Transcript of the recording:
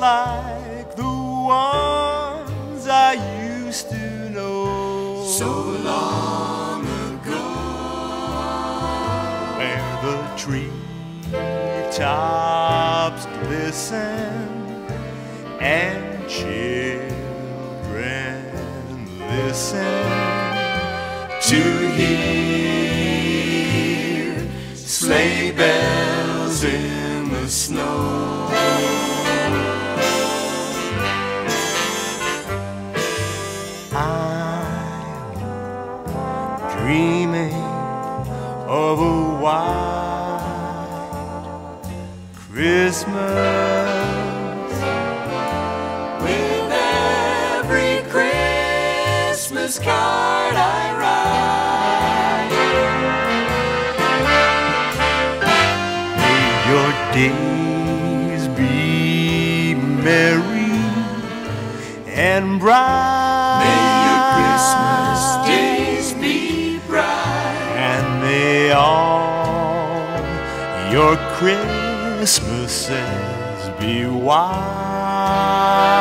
like the ones I used to know. So long ago, where the treetops glisten and children listen to hear sleigh bells in the snow. I'm dreaming of a white Christmas, with every Christmas card I write. May your days be merry and bright. May your Christmas days be bright, and may all your Christmases be white.